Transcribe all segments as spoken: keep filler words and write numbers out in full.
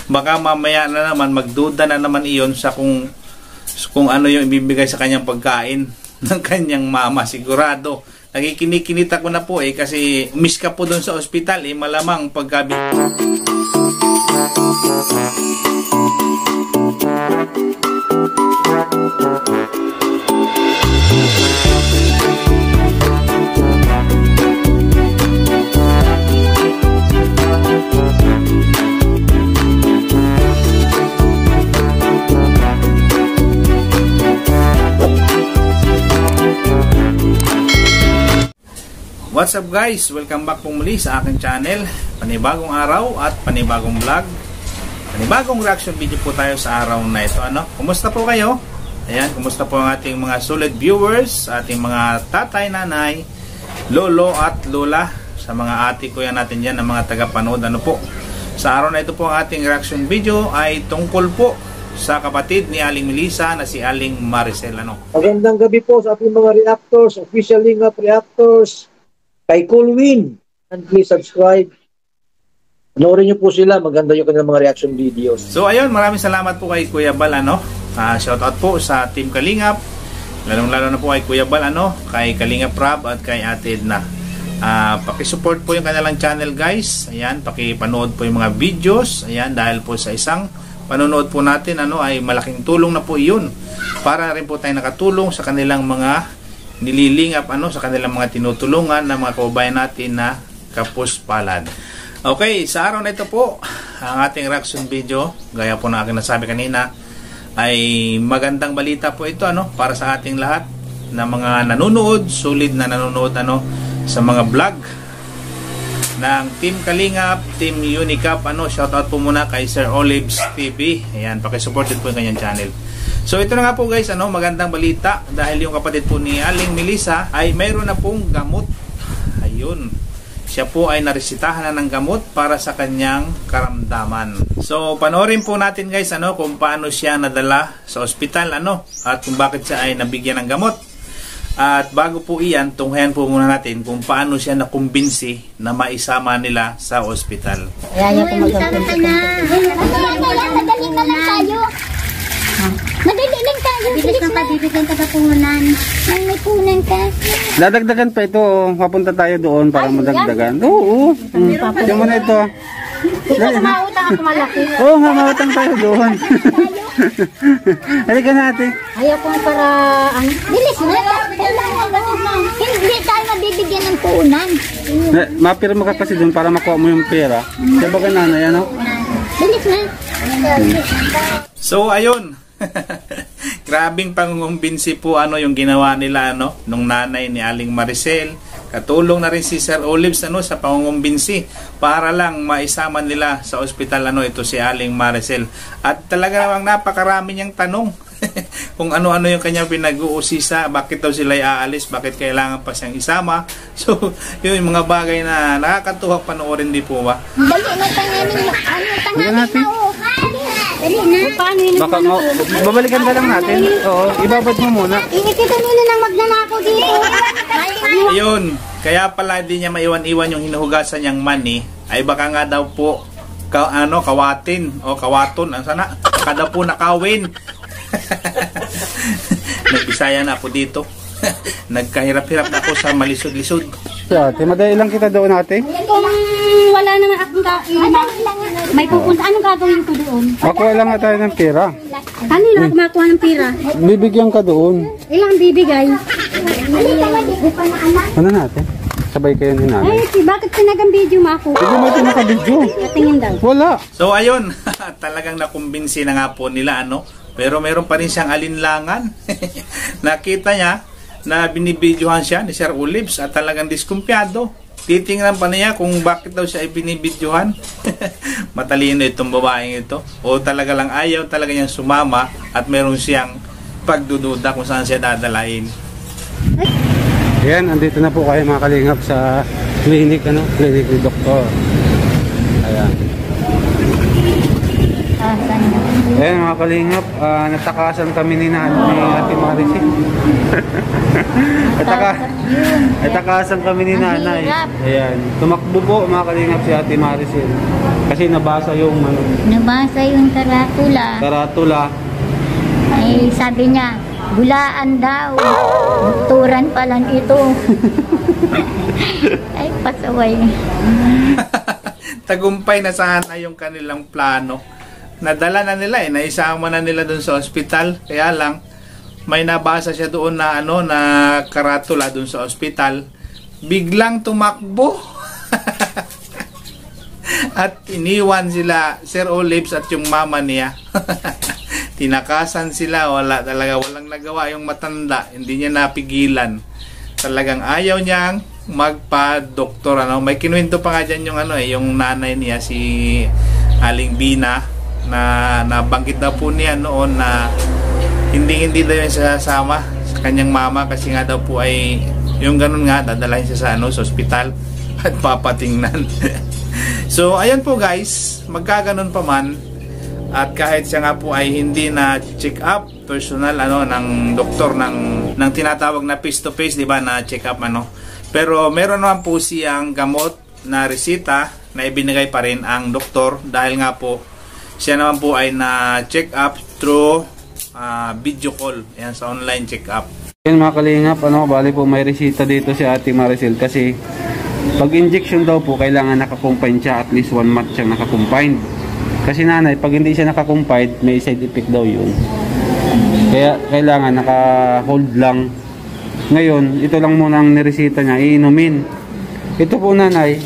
Baka mamaya na naman magduda na naman iyon sa kung kung ano yung ibibigay sa kanyang pagkain ng kanyang mama. Sigurado nagkikinikinita ko na po eh, kasi miss ka po doon sa ospital eh, malamang pagkabi. What's up guys? Welcome back po muli sa aking channel. Panibagong araw at panibagong vlog. Panibagong reaction video po tayo sa araw na ito. Ano? Kumusta po kayo? Ayan, kumusta po ang ating mga solid viewers, ating mga tatay, nanay, lolo at lola, sa mga ate ko yan natin dyan, ng mga tagapanood. Ano po? Sa araw na ito po ang ating reaction video ay tungkol po sa kapatid ni Aling Melissa na si Aling Maricel. Ano? Magandang gabi po sa ating mga reactors, official lingap reactors. Angcool Win, and please subscribe. Panoorin niyo po sila, maganda yung kanilang mga reaction videos. So ayun, maraming salamat po kay Kuya Bal, ano? Uh, shout out po sa Team Kalingap, lalong lalo na po kay Kuya Bal, ano? Kay Kalingap Rob at kay Ate Edna. Uh, paki-support po yung kanilang channel guys. Ayan, paki-panood po yung mga videos. Ayan, dahil po sa isang panonood po natin, ano, ay malaking tulong na po iyon. Para rin po tayo nakatulong sa kanilang mga nililingap, ano, sa kanilang mga tinutulungan ng mga kababayan natin na kapuspalad. Okay, sa araw na ito po, ang ating reaction video, gaya po na aking nasabi kanina, ay magandang balita po ito, ano, para sa ating lahat na mga nanonood, solid na nanonood, ano, sa mga vlog ng Team Kalingap, Team Unicap, ano, shoutout po muna kay Sir Olives T V. Ayan, pakisupport din po yung kanyang channel. So ito na nga po guys, ano, magandang balita dahil yung kapatid po ni Aling Melissa ay mayroon na pong gamot. Ayun. Siya po ay naresitahan na ng gamot para sa kanyang karamdaman. So panoorin po natin guys, ano, kung paano siya nadala sa ospital, ano, at kung bakit siya ay nabigyan ng gamot. At bago po iyan, tunghayan po muna natin kung paano siya nakumbinsi na maisama nila sa ospital. Ayan, yung mag-kumbinsi ka na. Madali na lang tayo. Madali lang tayo. Bilis ka pa, bibigyan ka pa punan. May may punan ka. Dadagdagan pa ito. Papunta tayo doon para madagdagan. Oo. Diyan mo na ito. Ikaw mautang ako malaki. Oo nga, mautang tayo doon. Halika natin. Ayaw kong para ang... Bilis na. Hindi tayo mabibigyan ng punan. Mapirma ka kasi doon para makuha mo yung pera. Kaya baga nanay, ano? Bilis na. So ayun. Grabing pangungumbinsi po, ano, yung ginawa nila, ano, nung nanay ni Aling Maricel. Katulong na rin si Sir Olives, ano, sa pangungumbinsi para lang maisama nila sa ospital, ano, ito si Aling Maricel. At talaga namang napakarami niyang tanong kung ano-ano yung kanyang pinag-uusisa, bakit daw sila aalis, bakit kailangan pa siyang isama. So yun yung mga bagay na nakakatuwa panoorin, di po ba? Dali na tanganin. Ano tanganin na o? Dali na. Paano yun? Baka mo, babalikan ka lang natin. Oo, ibabad mo muna. Inikita nila ng magnanakaw dito. Ayun, kaya pala hindi niya maiwan-iwan yung hinuhugasan niyang money, ay baka nga daw po ka, ano, kawatin o kawaton, ang sana, baka daw po nakawin. Nagpisaya na ako dito. Nagkahirap-hirap ako sa malisod-lisod. Ate, madali lang kita doon, ate. Kung wala naman akong gagawin, may pupunta, anong gagawin ko doon? Makuha lang na tayo ng pera. Ano lang ako makuha ng pera? Bibigyan ka doon. Ilang bibigay? Ano natin? Sabay kayo ni nanay. Ay, bakit pinagang video mo ako? Hindi mo ito naka-video. Natingin daw. Wala. So ayun, talagang nakumbinsi na nga po nila, ano. Pero meron pa rin siyang alinlangan. Nakita niya na binibidyohan siya ni Sir Olives at talagang diskumpiyado. Titingnan pa niya kung bakit daw siya ay binibidyohan. Matalino itong babaeng ito. O talaga lang ayaw talaga niyang sumama at meron siyang pagdududa kung saan siya dadalain. Ayan, andito na po kayo mga kalingap sa clinic, ano? Clinic ni Doktor. Ayan. Ah, saan? Ayan mga kalingap, uh, natakasan kami ni, na, ni Ate Maricel. Nataka, natakasan kami ni nanay. Ayan, tumakbo po mga kalingap si Ate Maricel. Kasi nabasa yung ano, Nabasa yung taratula. Taratula. Ay sabi niya, gulaan daw. Turan palang ito. Ay pasaway. Tagumpay na sana yung kanilang plano. Nadala na nila eh, naisama na nila doon sa ospital. Kaya lang, may nabasa siya doon na ano, na karatula doon sa ospital. Biglang tumakbo. At iniwan sila, Sir Olives at yung mama niya. Tinakasan sila, wala talaga, walang nagawa yung matanda. Hindi niya napigilan. Talagang ayaw niyang magpa-doktor. Ano? May kinuwento pa nga dyan yung, ano, eh, yung nanay niya, si Aling Bina, na nabanggit daw po niya noon na hindi hindi daw yung sasama sa kanyang mama kasi nga daw po ay yung ganun nga dadalhin siya sa ano sa ospital at papatingnan. So ayan po guys, magkaganon pa man at kahit siya nga po ay hindi na check up personal ano ng doktor ng ng tinatawag na face to face, di ba, na check up ano, pero meron naman po siyang gamot na resita na ibinigay pa rin ang doktor dahil nga po siya naman po ay na-check up through uh, video call. Ayan, sa online check up. Ayan mga kalingap, ano, bali po may resita dito si Ate Maricel kasi pag injection daw po, kailangan nakakumpine siya at least one month siyang nakakumpine. Kasi nanay, pag hindi siya nakakumpine, may side effect daw yun. Kaya kailangan naka-hold lang. Ngayon, ito lang muna ang niresita niya, iinumin. Ito po nanay,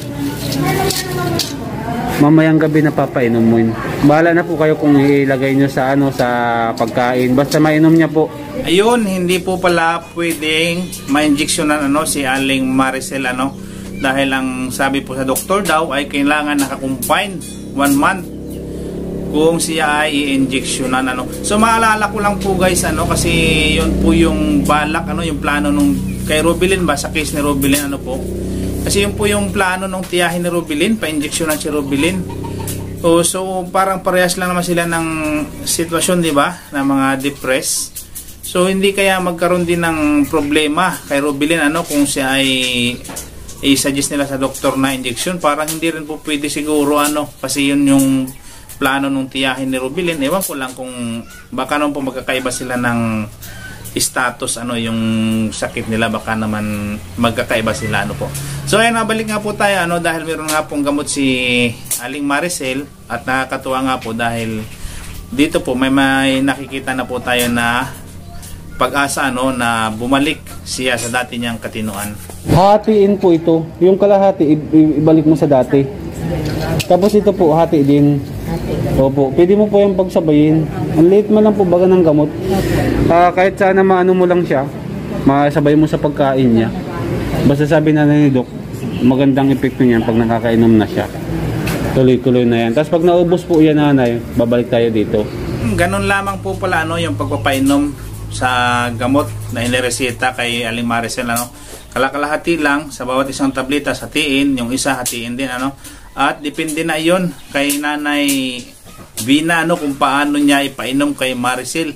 mamayang gabi na papainom mo yun. Bahala na po kayo kung ilagay nyo sa ano sa pagkain. Basta mainom niya po. Ayun, hindi po pala pwedeng ma-injectionan ano, si Aling Maricel ano. Dahil ang sabi po sa doktor daw ay kailangan nakakumpine one month kung siya ay i-injectionan ano. So maalala ko lang po guys ano, kasi yun po yung balak ano, yung plano nung kay Rubilin ba, sa case ni Rubilin ano po. Kasi yun po yung plano nung tiyahin ni Rubilin, pa-injectionan si Rubilin. O, so parang parehas lang naman sila ng sitwasyon, di ba? Na mga depressed. So hindi kaya magkaroon din ng problema kay Rubilin ano kung siya ay i-suggest nila sa doktor na injection. Parang hindi rin po pwede siguro ano, kasi yun yung plano nung tiyahin ni Rubilin. Ewan ko lang kung baka naman po magkakaiba sila ng status ano yung sakit nila, baka naman magkakaiba sila ano po. So ayan, nabalik nga po tayo ano dahil meron nga pong gamot si Aling Maricel at nakakatuwa nga po dahil dito po may, may nakikita na po tayo na pag-asa ano na bumalik siya sa dati niyang katinuan. Hatiin po ito, yung kalahati ibalik mo sa dati. Tapos ito po hati din. Opo, pwede mo po yung pagsabayin. Ang liit man lang po baga ng gamot. Uh, kahit sana maano mo lang siya, masabay mo sa pagkain niya. Basta sabi na ni Doc, magandang epekto niyan pag nakakainom na siya. Tuloy-tuloy na yan. Tapos pag naubos po yan nanay, babalik tayo dito. Ganon lamang po pala ano, yung pagpapainom sa gamot na iniresita kay Aling Maricel ano. Kalakalahati lang sa bawat isang tableta, hatiin, yung isa hatiin din ano. At depende na yon kay Nanay Vina ano kung paano niya ipainom kay Maricel.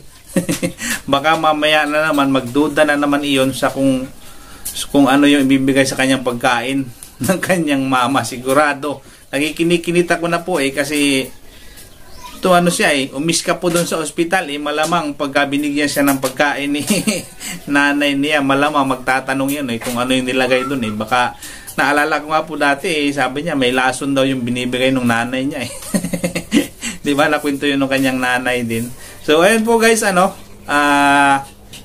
Baka mamaya na naman magduda na naman iyon sa kung kung ano yung ibibigay sa kanyang pagkain ng kanyang mama. Sigurado nakikinig-kinita ko na po eh kasi to ano siya eh, umis ka po doon sa ospital eh, malamang pagka binigyan siya ng pagkain ni nanay niya, malamang magtatanong yun eh kung ano yung nilagay doon eh. Baka naalala ko nga po dati eh, sabi niya may lason daw yung binibigay ng nanay niya eh. Di ba, nakwento yun ng kanyang nanay din. So ayun po guys ano, uh,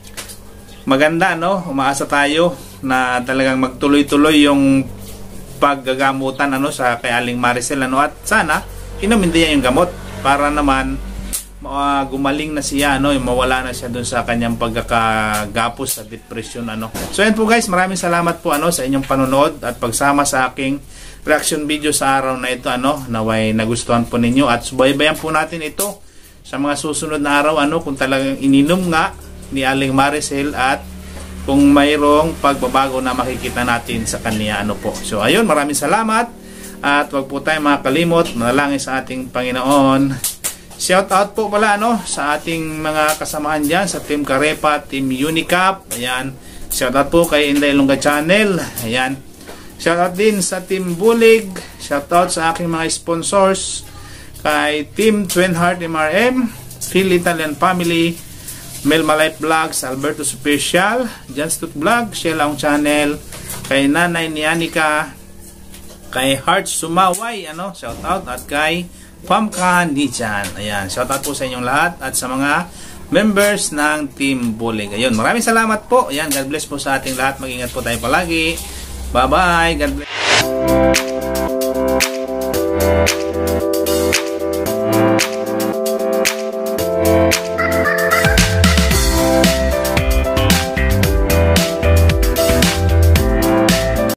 maganda no, umaasa tayo na talagang magtuloy-tuloy yung paggagamutan ano sa kay Aling Maricel ano, at sana inumin din niya yung gamot para naman uh, gumaling na siya ano, yung mawala na siya dun sa kanyang pagkakagapos sa depression ano. So ayun po guys, maraming salamat po ano sa inyong panonood at pagsama sa aking reaction video sa araw na ito ano, naway nagustuhan po ninyo at subaybayan po natin ito sa mga susunod na araw ano kung talagang ininom nga ni Aling Maricel at kung mayroong pagbabago na makikita natin sa kanya ano po. So ayun, maraming salamat at wag po tayong makakalimot manalangin sa ating Panginoon. Shout out po pala ano sa ating mga kasamahan dyan sa Team Karepa, Team Unicap. Ayan. Shout out po kay Inday Lunga Channel. Ayan. Shout out din sa Team Bulig. Shout out sa aking mga sponsors kay Team Twin Heart M R M, Phil Italian Family, Melma Life Vlogs, Alberto Special, Janstut Vlog, Shelaong Channel, kay Nanay ni Anika, kay Heart Sumaway, ano, shout out, at kay Pamka Nichan. Ayan, shout out po sa inyong lahat at sa mga members ng Team Bulig. Ayun, maraming salamat po. Ayan, God bless po sa ating lahat. Mag-ingat po tayo palagi. Bye-bye. God bless.